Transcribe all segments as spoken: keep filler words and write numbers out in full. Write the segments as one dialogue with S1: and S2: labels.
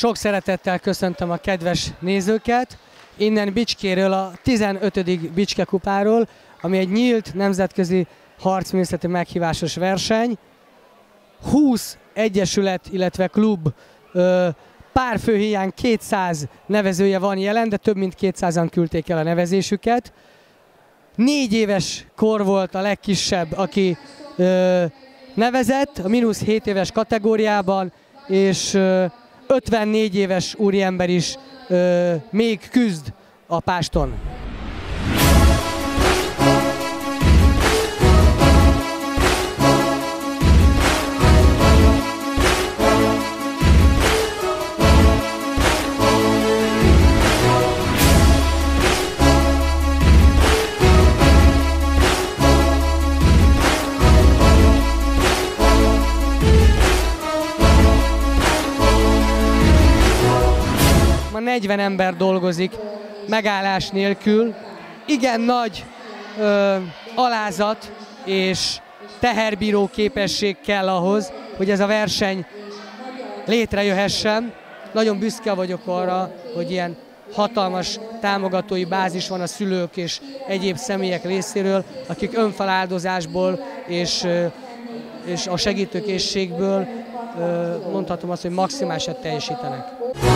S1: Sok szeretettel köszöntöm a kedves nézőket, innen Bicskéről, a tizenötödik Bicske kupáról, ami egy nyílt nemzetközi harcművészeti meghívásos verseny. húsz egyesület, illetve klub, pár fő hiány kétszáz nevezője van jelen, de több mint kétszázan küldték el a nevezésüket. Négy éves kor volt a legkisebb, aki nevezett, a mínusz hét éves kategóriában, és ötvennégy éves úriember is ö, még küzd a páston. Ma negyven ember dolgozik megállás nélkül. Igen nagy ö, alázat és teherbíró képesség kell ahhoz, hogy ez a verseny létrejöhessen. Nagyon büszke vagyok arra, hogy ilyen hatalmas támogatói bázis van a szülők és egyéb személyek részéről, akik önfeláldozásból és, és a segítőkészségből mondhatom azt, hogy maximálisat teljesítenek.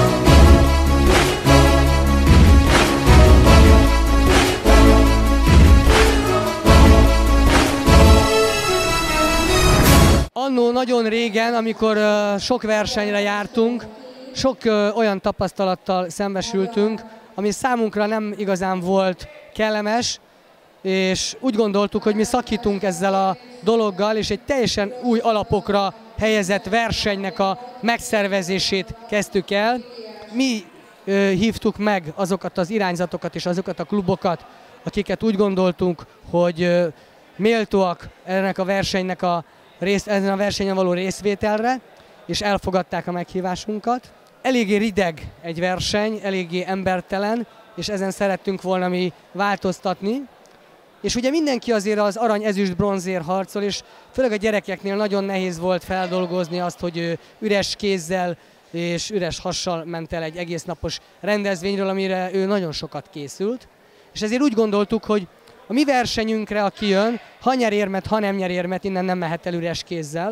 S1: Annó nagyon régen, amikor uh, sok versenyre jártunk, sok uh, olyan tapasztalattal szembesültünk, ami számunkra nem igazán volt kellemes, és úgy gondoltuk, hogy mi szakítunk ezzel a dologgal, és egy teljesen új alapokra helyezett versenynek a megszervezését kezdtük el. Mi uh, hívtuk meg azokat az irányzatokat és azokat a klubokat, akiket úgy gondoltunk, hogy uh, méltóak ennek a versenynek a Rész, ezen a versenyen való részvételre, és elfogadták a meghívásunkat. Eléggé rideg egy verseny, eléggé embertelen, és ezen szerettünk volna mi változtatni. És ugye mindenki azért az arany, ezüst, bronzért harcol, és főleg a gyerekeknél nagyon nehéz volt feldolgozni azt, hogy ő üres kézzel és üres hassal ment el egy egész napos rendezvényről, amire ő nagyon sokat készült. És ezért úgy gondoltuk, hogy a mi versenyünkre, aki jön, ha nyer érmet, ha nem nyer érmet, innen nem mehet el üres kézzel.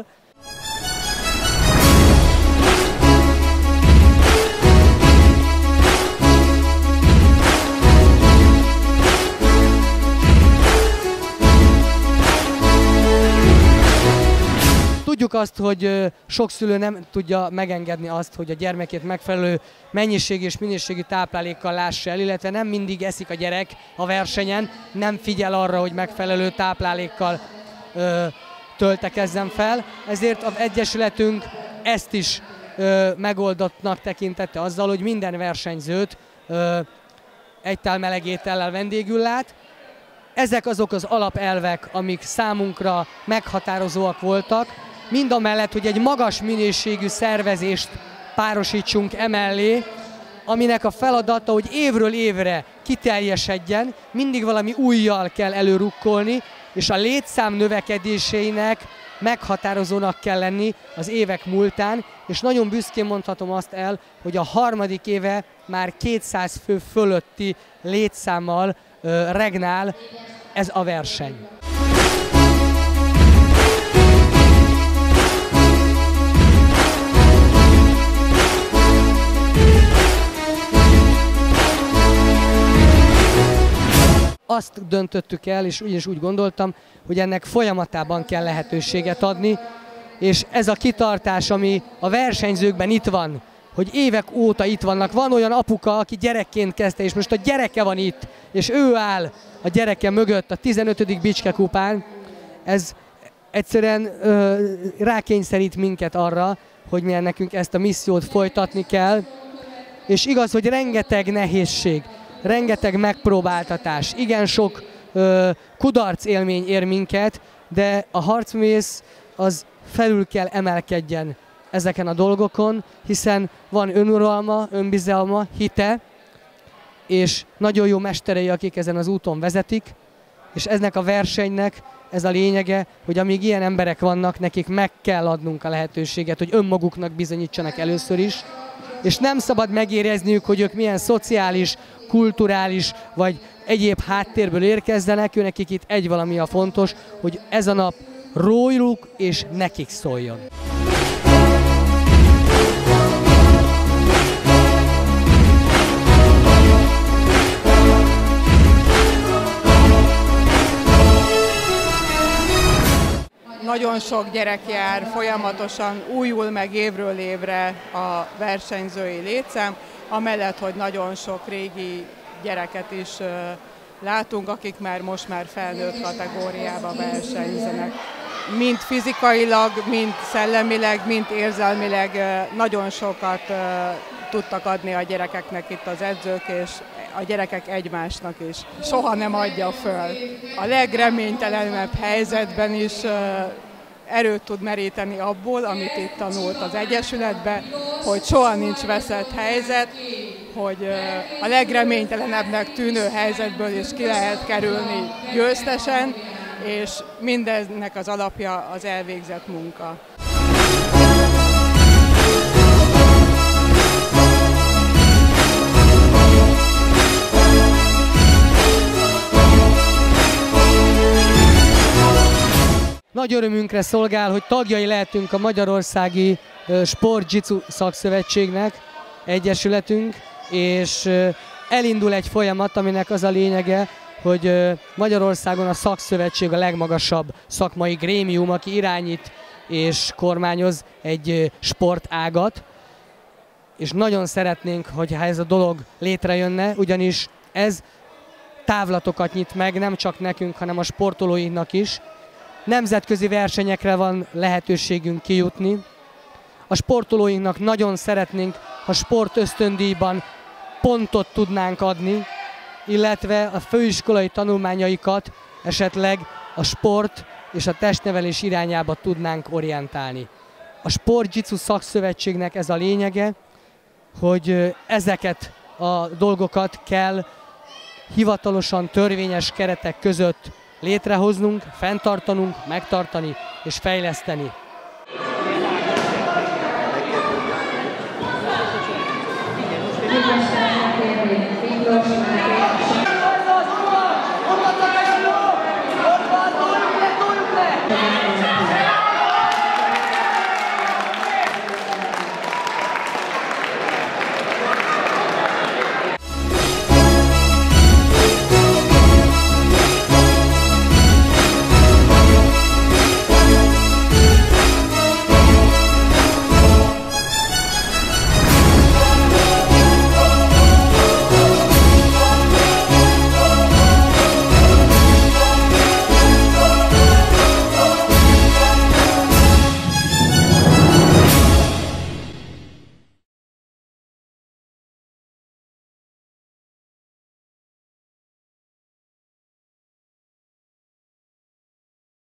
S1: Tudjuk azt, hogy sok szülő nem tudja megengedni azt, hogy a gyermekét megfelelő mennyiségi és minőségi táplálékkal lássa el, illetve nem mindig eszik a gyerek a versenyen, nem figyel arra, hogy megfelelő táplálékkal ö, töltekezzen fel. Ezért az egyesületünk ezt is ö, megoldottnak tekintette azzal, hogy minden versenyzőt ö, egy tál meleg étellel vendégül lát. Ezek azok az alapelvek, amik számunkra meghatározóak voltak, mind a mellett, hogy egy magas minőségű szervezést párosítsunk emellé, aminek a feladata, hogy évről évre kiteljesedjen, mindig valami újjal kell előrukkolni, és a létszám növekedéseinek meghatározónak kell lenni az évek múltán, és nagyon büszkén mondhatom azt el, hogy a harmadik éve már kétszáz fő fölötti létszámmal ö, regnál ez a verseny. Azt döntöttük el, és úgy, és úgy gondoltam, hogy ennek folyamatában kell lehetőséget adni, és ez a kitartás, ami a versenyzőkben itt van, hogy évek óta itt vannak. Van olyan apuka, aki gyerekként kezdte, és most a gyereke van itt, és ő áll a gyereke mögött a tizenötödik Bicske kupán. Ez egyszerűen ö, rákényszerít minket arra, hogy mi nekünk ezt a missziót folytatni kell. És igaz, hogy rengeteg nehézség, rengeteg megpróbáltatás, igen sok ö, kudarc élmény ér minket, de a harcművész az felül kell emelkedjen ezeken a dolgokon, hiszen van önuralma, önbizalma, hite, és nagyon jó mesterei, akik ezen az úton vezetik, és eznek a versenynek ez a lényege, hogy amíg ilyen emberek vannak, nekik meg kell adnunk a lehetőséget, hogy önmaguknak bizonyítsanak először is, és nem szabad megérezniük, hogy ők milyen szociális, kulturális vagy egyéb háttérből érkezzenek, őnekik itt egy valami a fontos, hogy ez a nap róluk és nekik szóljon.
S2: Nagyon sok gyerek jár, folyamatosan újul meg évről évre a versenyzői létszám, amellett, hogy nagyon sok régi gyereket is látunk, akik már most már felnőtt kategóriában versenyzenek. Mind fizikailag, mind szellemileg, mind érzelmileg nagyon sokat tudtak adni a gyerekeknek itt az edzők, és a gyerekek egymásnak is. Soha nem adja föl. A legreménytelenebb helyzetben is erőt tud meríteni abból, amit itt tanult az Egyesületben, hogy soha nincs veszett helyzet, hogy a legreménytelenebbnek tűnő helyzetből is ki lehet kerülni győztesen, és mindennek az alapja az elvégzett munka.
S1: Nagy örömünkre szolgál, hogy tagjai lehetünk a Magyarországi Sport-Jitsu Szakszövetségnek, egyesületünk, és elindul egy folyamat, aminek az a lényege, hogy Magyarországon a szakszövetség a legmagasabb szakmai grémium, aki irányít és kormányoz egy sportágat, és nagyon szeretnénk, hogyha ez a dolog létrejönne, ugyanis ez távlatokat nyit meg, nem csak nekünk, hanem a sportolóinknak is. Nemzetközi versenyekre van lehetőségünk kijutni. A sportolóinknak nagyon szeretnénk, ha sportösztöndíjban pontot tudnánk adni, illetve a főiskolai tanulmányaikat esetleg a sport és a testnevelés irányába tudnánk orientálni. A Sport-Jitsu Szakszövetségnek ez a lényege, hogy ezeket a dolgokat kell hivatalosan törvényes keretek között létrehoznunk, fenntartanunk, megtartani és fejleszteni.
S3: Thank you.